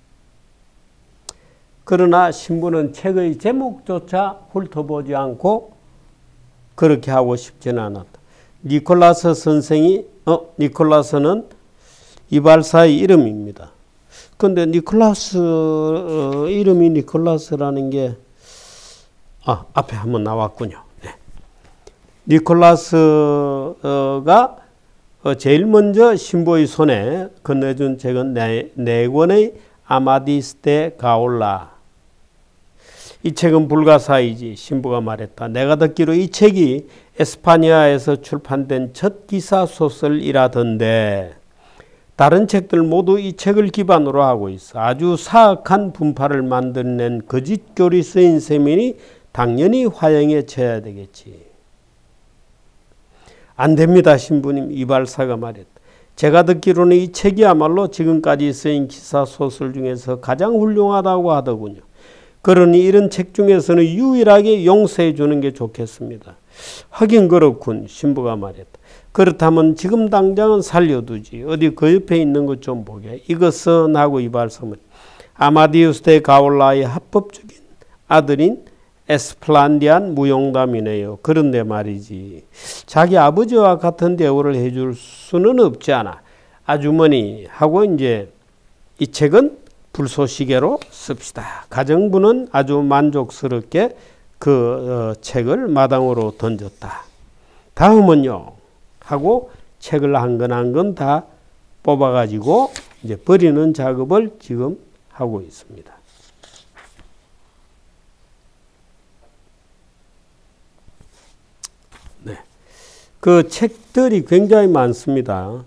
그러나 신부는 책의 제목조차 훑어보지 않고 그렇게 하고 싶지는 않았다. 니콜라스 선생이 어 니콜라스는 이발사의 이름입니다. 그런데 니콜라스 어, 이름이 니콜라스라는 게 아, 앞에 한번 나왔군요. 네. 니콜라스가 어, 제일 먼저 신부의 손에 건네준 책은 네, 네 권의 아마디스 데 가올라 이 책은 불가사의지. 신부가 말했다. 내가 듣기로 이 책이 에스파니아에서 출판된 첫 기사 소설이라던데 다른 책들 모두 이 책을 기반으로 하고 있어. 아주 사악한 분파를 만들어낸 거짓 교리 쓰인 세면이 당연히 화형에 쳐야 되겠지. 안 됩니다, 신부님. 이발사가 말했다. 제가 듣기로는 이 책이야말로 지금까지 쓰인 기사 소설 중에서 가장 훌륭하다고 하더군요. 그러니 이런 책 중에서는 유일하게 용서해 주는 게 좋겠습니다. 하긴 그렇군. 신부가 말했다. 그렇다면 지금 당장은 살려두지. 어디 그 옆에 있는 것 좀 보게. 이것은 하고 이발사는 아마디우스 대 가올라의 합법적인 아들인 에스플란디안 무용담이네요. 그런데 말이지. 자기 아버지와 같은 대우를 해줄 수는 없지 않아. 아주머니 하고 이제 이 책은 불쏘시개로 씁시다. 가정부는 아주 만족스럽게 그 어, 책을 마당으로 던졌다. 다음은요. 하고 책을 한 권 한 권 다 뽑아가지고 이제 버리는 작업을 지금 하고 있습니다. 네, 그 책들이 굉장히 많습니다.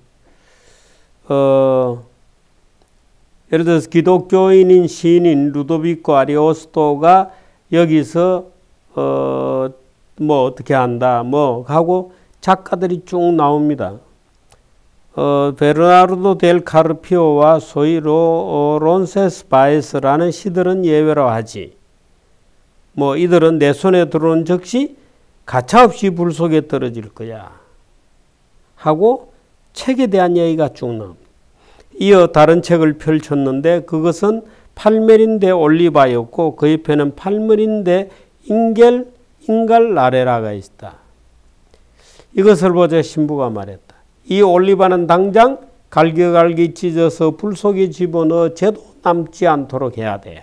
어, 예를 들어서 기독교인인 시인인 루도비코 아리오스토가 여기서 어, 뭐 어떻게 한다 뭐 하고 작가들이 쭉 나옵니다. 어, 베르나르도 델 카르피오와 소위 로, 어, 론세스 바에스라는 시들은 예외로 하지. 뭐 이들은 내 손에 들어온 즉시 가차없이 불 속에 떨어질 거야. 하고 책에 대한 얘기가 쭉 나옵니다. 이어 다른 책을 펼쳤는데 그것은 팔메린 데 올리바였고 그 옆에는 팔메린 데 인겔, 인갈 나레라가 있다. 이것을 보자 신부가 말했다. 이 올리바는 당장 갈기갈기 찢어서 불 속에 집어넣어 죄도 남지 않도록 해야 돼.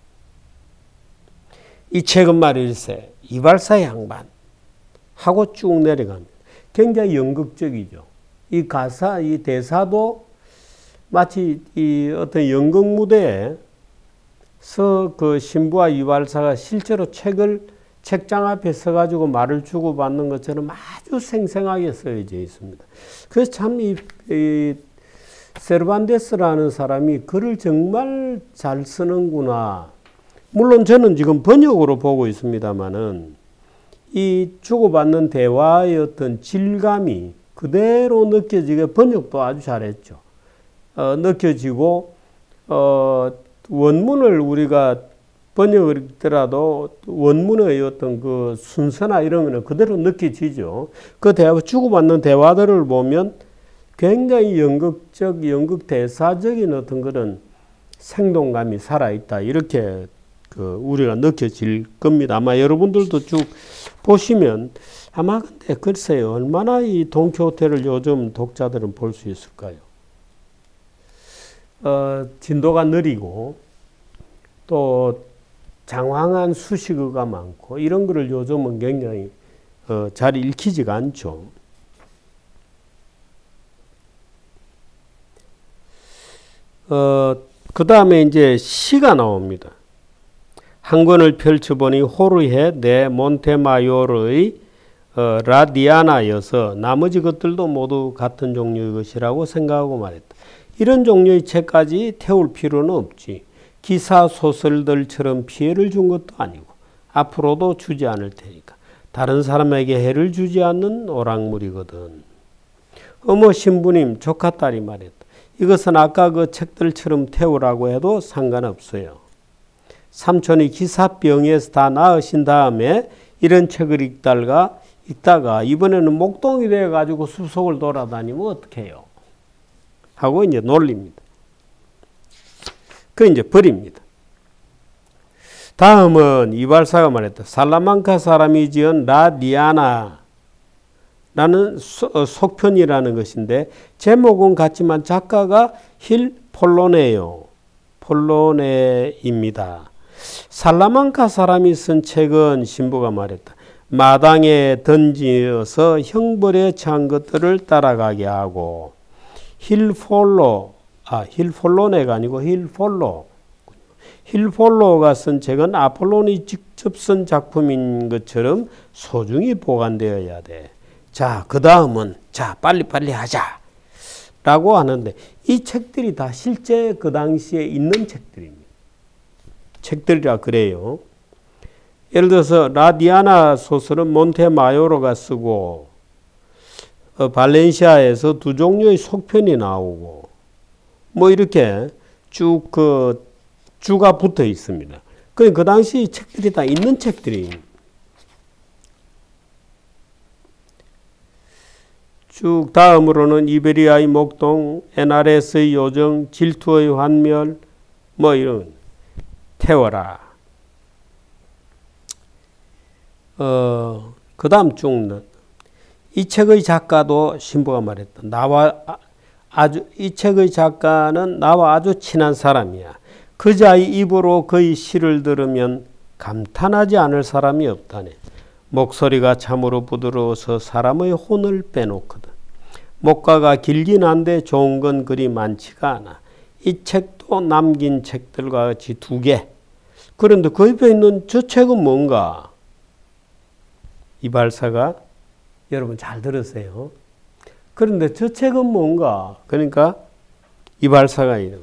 이 책은 말일세 이발사 양반 하고 쭉 내려갑니다. 굉장히 연극적이죠. 이 가사, 이 대사도 마치 이 어떤 연극 무대에서 그 신부와 이발사가 실제로 책을 책장 앞에 서가지고 말을 주고받는 것처럼 아주 생생하게 쓰여져 있습니다. 그래서 참 이, 이 세르반테스라는 사람이 글을 정말 잘 쓰는구나. 물론 저는 지금 번역으로 보고 있습니다만은 이 주고받는 대화의 어떤 질감이 그대로 느껴지게 번역도 아주 잘했죠. 어, 느껴지고 어, 원문을 우리가 번역을 했더라도 원문의 어떤 그 순서나 이런 거는 그대로 느껴지죠. 그 대화, 주고받는 대화들을 보면 굉장히 연극적, 연극 대사적인 어떤 그런 생동감이 살아있다. 이렇게 그 우리가 느껴질 겁니다. 아마 여러분들도 쭉 보시면 아마 근데 글쎄요. 얼마나 이 돈키호테를 요즘 독자들은 볼 수 있을까요? 어, 진도가 느리고 또 장황한 수식어가 많고 이런 거를 요즘은 굉장히 어, 잘 읽히지가 않죠. 어, 그 다음에 이제 시가 나옵니다. 한 권을 펼쳐보니 호르헤 네 몬테마요르의 어, 라디아나여서 나머지 것들도 모두 같은 종류의 것이라고 생각하고 말했다. 이런 종류의 책까지 태울 필요는 없지. 기사 소설들처럼 피해를 준 것도 아니고 앞으로도 주지 않을 테니까. 다른 사람에게 해를 주지 않는 오락물이거든. 어머 신부님 조카딸이 말했다. 이것은 아까 그 책들처럼 태우라고 해도 상관없어요. 삼촌이 기사병에서 다 나으신 다음에 이런 책을 읽다가, 읽다가 이번에는 목동이 돼가지고 숲속을 돌아다니면 어떡해요? 하고 이제 놀립니다. 그 이제 버립니다. 다음은 이발사가 말했다. 살라망카 사람이 지은 라디아나라는 속편이라는 것인데 제목은 같지만 작가가 힐 폴로네요. 폴로네입니다. 살라망카 사람이 쓴 책은 신부가 말했다. 마당에 던지어서 형벌에 처한 것들을 따라가게 하고 힐폴로 아, 힐폴로네가 아니고 힐폴로. 힐폴로가 쓴 책은 아폴론이 직접 쓴 작품인 것처럼 소중히 보관되어야 돼. 자, 그 다음은 자 빨리빨리 하자 라고 하는데 이 책들이 다 실제 그 당시에 있는 책들입니다. 책들이라 그래요. 예를 들어서 라디아나 소설은 몬테마요로가 쓰고 어, 발렌시아에서 두 종류의 속편이 나오고 뭐 이렇게 쭉 그 주가 붙어 있습니다. 그 그 당시 책들이 다 있는 책들이 쭉 다음으로는 이베리아의 목동, 에나레스의 요정, 질투의 환멸 뭐 이런 태워라. 어, 그 다음 쭉 이 책의 작가도 신부가 말했다. 나와 아주 이 책의 작가는 나와 아주 친한 사람이야. 그자의 입으로 그의 시를 들으면 감탄하지 않을 사람이 없다네. 목소리가 참으로 부드러워서 사람의 혼을 빼놓거든. 목가가 길긴 한데 좋은 건 그리 많지가 않아. 이 책도 남긴 책들과 같이 두 개. 그런데 그 옆에 있는 저 책은 뭔가? 이발사가 여러분 잘 들으세요. 그런데 저 책은 뭔가? 그러니까 이발사가 이름.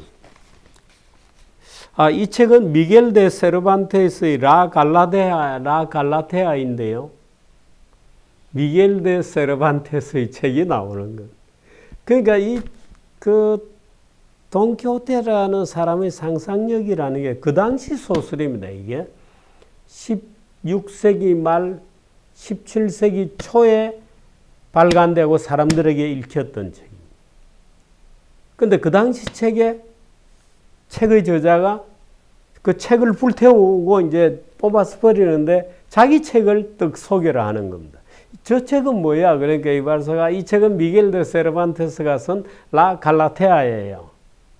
아, 이 책은 미겔 데 세르반테스의 라 갈라테아, 라 갈라테아인데요. 미겔 데 세르반테스의 책이 나오는 것. 그러니까 이 그 돈키호테라는 사람의 상상력이라는 게 그 당시 소설입니다. 이게 십육 세기 말 십칠 세기 초에 발간되고 사람들에게 읽혔던 책입니다. 그런데 그 당시 책에 책의 저자가 그 책을 불태우고 이제 뽑아서 버리는데 자기 책을 떡 소개를 하는 겁니다. 저 책은 뭐야? 그러니까 이발사가 이 책은 미겔 데 세르반테스가 쓴 라 갈라테아예요.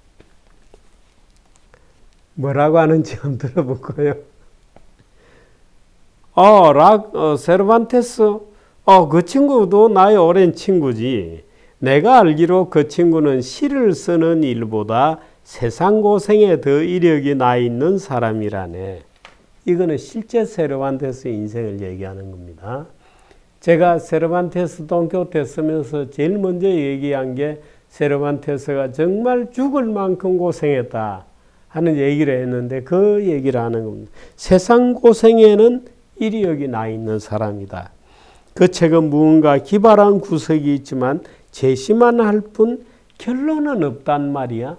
뭐라고 하는지 한번 들어볼까요? 어, 라, 어, 세르반테스, 어, 그 친구도 나의 오랜 친구지. 내가 알기로 그 친구는 시를 쓰는 일보다 세상 고생에 더 이력이 나 있는 사람이라네. 이거는 실제 세르반테스 인생을 얘기하는 겁니다. 제가 세르반테스 돈키호테 쓰면서 제일 먼저 얘기한 게 세르반테스가 정말 죽을 만큼 고생했다 하는 얘기를 했는데 그 얘기를 하는 겁니다. 세상 고생에는 이력이 나 있는 사람이다. 그 책은 무언가 기발한 구석이 있지만 제시만 할 뿐 결론은 없단 말이야.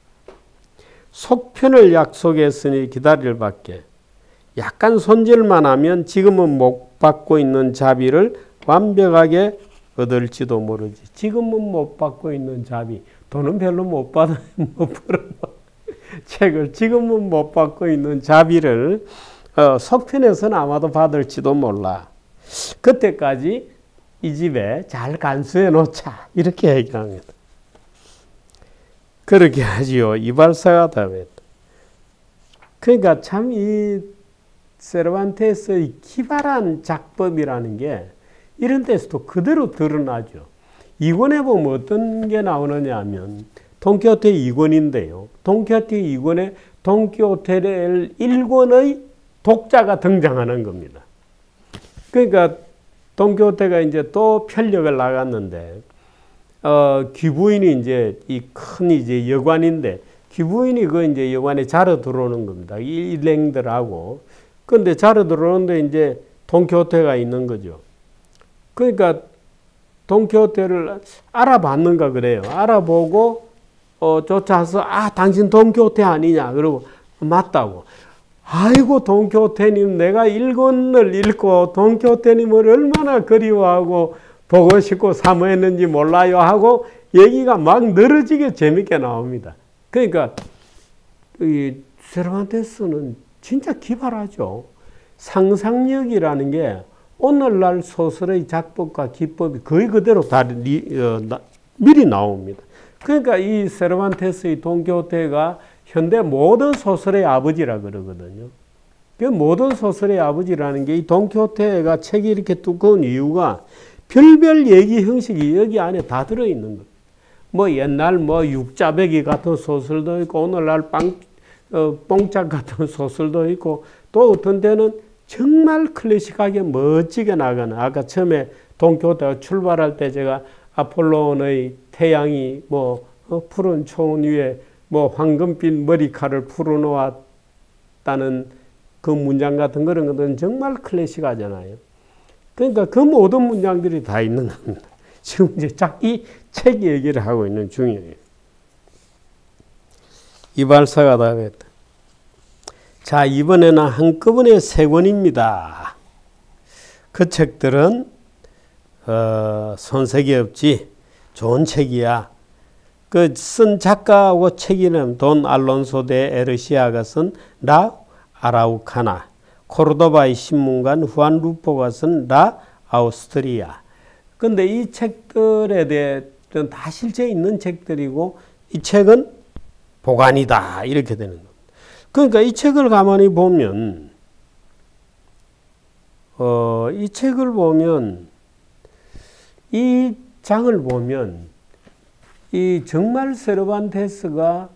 속편을 약속했으니 기다릴 밖에. 약간 손질만 하면 지금은 못 받고 있는 자비를 완벽하게 얻을지도 모르지. 지금은 못 받고 있는 자비. 돈은 별로 못 받아, 못 벌어. 책을 지금은 못 받고 있는 자비를 어, 속편에서는 아마도 받을지도 몰라. 그때까지 이 집에 잘 간수해 놓자. 이렇게 얘기합니다. 그렇게 하지요. 이발사가 답했다. 그러니까 참 이 세르반테스의 기발한 작법이라는 게 이런 데서도 그대로 드러나죠. 이 권에 보면 어떤 게 나오느냐 하면 돈키호테 이 권인데요. 돈키호테 이 권에 돈키호테 일 권의 독자가 등장하는 겁니다. 그러니까 돈키호테가 이제 또 편력을 나갔는데 어, 귀부인이 이제 이 큰 이제 여관인데 귀부인이 그 이제 여관에 자러 들어오는 겁니다. 일행들하고. 근데 자러 들어오는데 이제 돈키호테가 있는 거죠. 그러니까 돈키호테를 알아봤는가 그래요. 알아보고 어, 쫓아서 아 당신 돈키호테 아니냐 그러고 맞다고. 아이고 돈키호테님 내가 일권을 읽고 돈키호테님을 얼마나 그리워하고 보고 싶고 사모했는지 몰라요 하고 얘기가 막 늘어지게 재밌게 나옵니다. 그러니까 이 세르반테스는 진짜 기발하죠. 상상력이라는 게 오늘날 소설의 작법과 기법이 거의 그대로 다 리, 어, 나, 미리 나옵니다. 그러니까 이 세르반테스의 돈키호테가 현대 모든 소설의 아버지라 그러거든요. 그 모든 소설의 아버지라는 게 이 돈키호테가 책이 이렇게 두꺼운 이유가 별별 얘기 형식이 여기 안에 다 들어있는 거예요. 뭐 옛날 뭐 육자배기 같은 소설도 있고 오늘날 빵 어, 뽕짝 같은 소설도 있고 또 어떤 때는 정말 클래식하게 멋지게 나가는 아까 처음에 동교대가 출발할 때 제가 아폴론의 태양이 뭐 어, 푸른 초원 위에 뭐 황금빛 머리카락을 풀어놓았다는 그 문장 같은 그런 것들은 정말 클래식하잖아요. 그러니까 그 모든 문장들이 다 있는 겁니다. 지금 이제 이 책 얘기를 하고 있는 중이에요. 이발사가 다 했다. 자, 이번에는 한꺼번에 세 권입니다. 그 책들은 어, 손색이 없지. 좋은 책이야. 그 쓴 작가하고 책 이름 돈 알론소 데 에르시아가 쓴 라 아라우카나, 코르도바의 신문관 후안 루포가 쓴 라 아우스트리아. 근데 이 책들에 대해서는 다 실제 있는 책들이고 이 책은 보관이다 이렇게 되는 겁니다. 그러니까 이 책을 가만히 보면 어, 이 책을 보면 이 장을 보면 이 정말 세르반테스가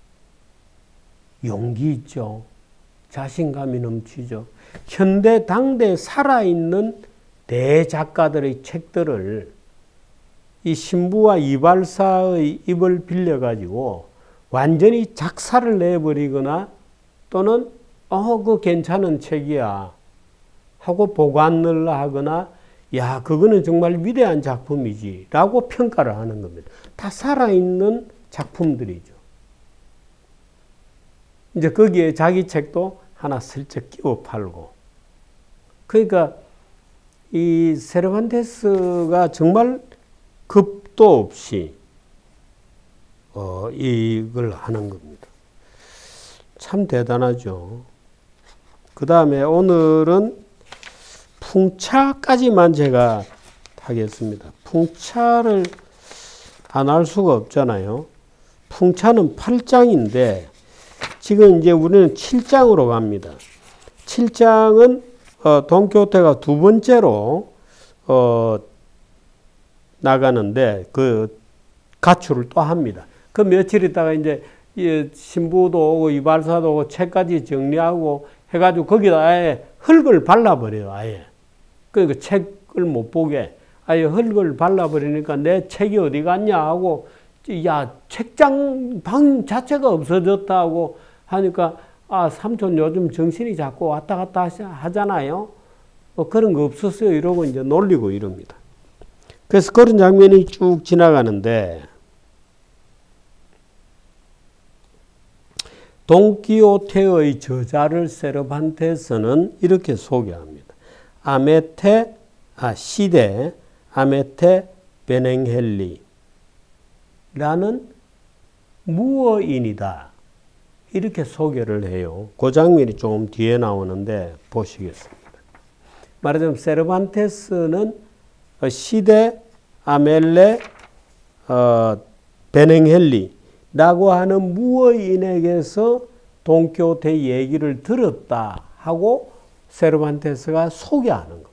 용기 있죠. 자신감이 넘치죠. 현대 당대에 살아있는 대작가들의 책들을 이 신부와 이발사의 입을 빌려가지고 완전히 작사를 내버리거나 또는 어, 그 괜찮은 책이야 하고 보관을 하거나 야, 그거는 정말 위대한 작품이지 라고 평가를 하는 겁니다. 다 살아있는 작품들이죠. 이제 거기에 자기 책도 하나 슬쩍 끼워 팔고. 그러니까 이 세르반테스가 정말 급도 없이 어, 이걸 하는 겁니다. 참 대단하죠. 그 다음에 오늘은 풍차까지만 제가 하겠습니다. 풍차를 안 할 수가 없잖아요. 풍차는 팔 장인데 지금 이제 우리는 칠 장으로 갑니다. 칠 장은 어, 돈키호테가 두 번째로 어, 나가는데 그 가출을 또 합니다. 그 며칠 있다가 이제 신부도 오고 이발사도 오고 책까지 정리하고 해가지고 거기다 아예 흙을 발라버려요. 아예. 그러니까 책을 못 보게 아예 흙을 발라버리니까 내 책이 어디 갔냐 하고 야 책장 방 자체가 없어졌다고 하니까 아 삼촌 요즘 정신이 자꾸 왔다 갔다 하잖아요. 어, 그런 거 없었어요. 이러고 이제 놀리고 이럽니다. 그래서 그런 장면이 쭉 지나가는데 돈키호테의 저자를 세르반테스는 이렇게 소개합니다. 아메테 아 시데 아메테 베냉헬리라는 무어인이다. 이렇게 소개를 해요. 그 장면이 조금 뒤에 나오는데 보시겠습니다. 말하자면 세르반테스는 시데 아멜레 어, 베냉헬리라고 하는 무어인에게서 돈키호테 얘기를 들었다 하고 세르반테스가 소개하는 겁니다.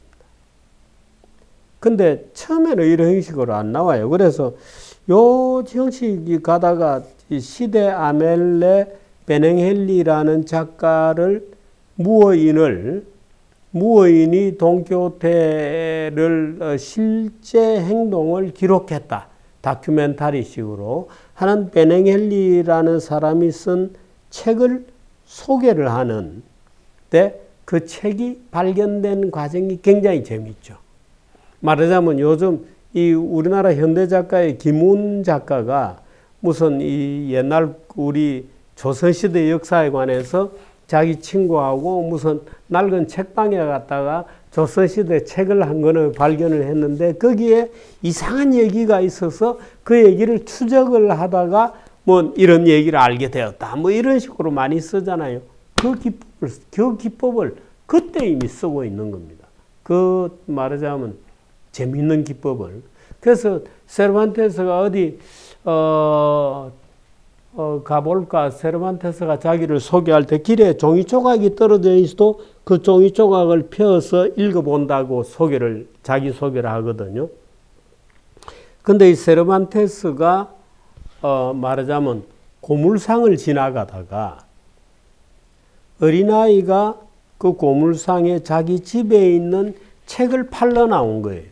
근데 처음에는 이런 형식으로 안 나와요. 그래서 요 형식이 가다가 시데 아멜레 베냉헬리라는 작가를 무어인을 무어인이 돈키호테를 실제 행동을 기록했다. 다큐멘터리식으로 하는 베냉헬리라는 사람이 쓴 책을 소개를 하는데 그 책이 발견된 과정이 굉장히 재미있죠. 말하자면 요즘 이 우리나라 현대 작가의 김훈 작가가 무슨 이 옛날 우리 조선시대 역사에 관해서 자기 친구하고 무슨 낡은 책방에 갔다가 조선시대 책을 한 권을 발견을 했는데 거기에 이상한 얘기가 있어서 그 얘기를 추적을 하다가 뭐 이런 얘기를 알게 되었다. 뭐 이런 식으로 많이 쓰잖아요. 그 기법을, 그 기법을 그때 이미 쓰고 있는 겁니다. 그 말하자면 재미있는 기법을. 그래서 세르반테스가 어디 어, 어, 가볼까 세르반테스가 자기를 소개할 때 길에 종이 조각이 떨어져 있어도 그 종이 조각을 펴서 읽어본다고 소개를 자기 소개를 하거든요. 근데 이 세르반테스가 어, 말하자면 고물상을 지나가다가 어린아이가 그 고물상에 자기 집에 있는 책을 팔러 나온 거예요.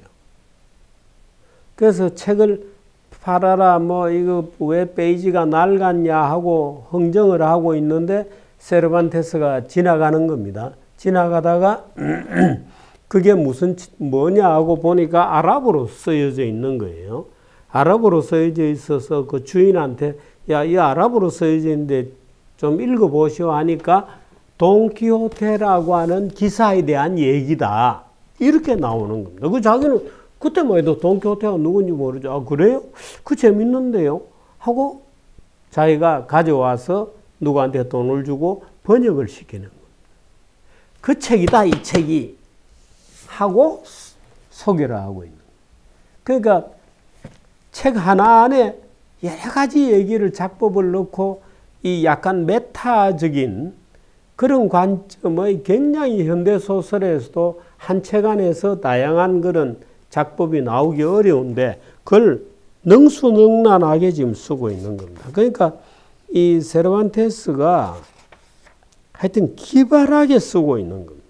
그래서 책을 팔아라, 뭐, 이거 왜 페이지가 낡았냐 하고 흥정을 하고 있는데 세르반테스가 지나가는 겁니다. 지나가다가 그게 무슨 뭐냐 하고 보니까 아랍어로 쓰여져 있는 거예요. 아랍어로 쓰여져 있어서 그 주인한테 야, 이 아랍어로 쓰여져 있는데 좀 읽어보시오 하니까 돈키호테라고 하는 기사에 대한 얘기다. 이렇게 나오는 겁니다. 그 자기는 그때만 해도 돈키호테가 누군지 모르죠. 아, 그래요? 그 재밌는데요? 하고 자기가 가져와서 누구한테 돈을 주고 번역을 시키는 겁니다. 그 책이다, 이 책이. 하고 소개를 하고 있는 거예요. 그러니까 책 하나 안에 여러 가지 얘기를 작법을 넣고 이 약간 메타적인 그런 관점의 굉장히 현대소설에서도 한 책 안에서 다양한 그런 작법이 나오기 어려운데 그걸 능수능란하게 지금 쓰고 있는 겁니다. 그러니까 이 세르반테스가 하여튼 기발하게 쓰고 있는 겁니다.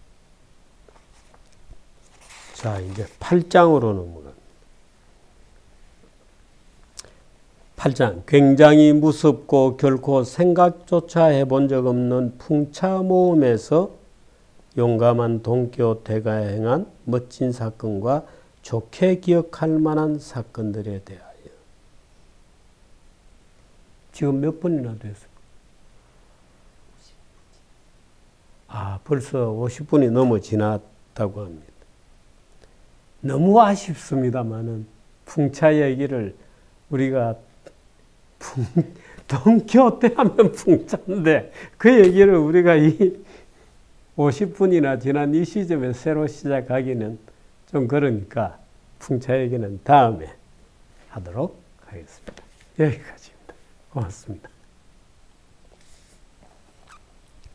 자, 이제 팔 장으로 넘어갑니다. 팔 장. 굉장히 무섭고 결코 생각조차 해본 적 없는 풍차 모험에서 용감한 돈키호테가 행한 멋진 사건과 좋게 기억할 만한 사건들에 대하여. 지금 몇 분이나 됐습니까? 아, 벌써 오십 분이 넘어 지났다고 합니다. 너무 아쉽습니다만은 풍차 얘기를 우리가 풍, 돈키호테 하면 풍차인데 그 얘기를 우리가 이 오십 분이나 지난 이 시점에 새로 시작하기는 좀 그러니까 풍차 얘기는 다음에 하도록 하겠습니다. 여기까지입니다. 고맙습니다.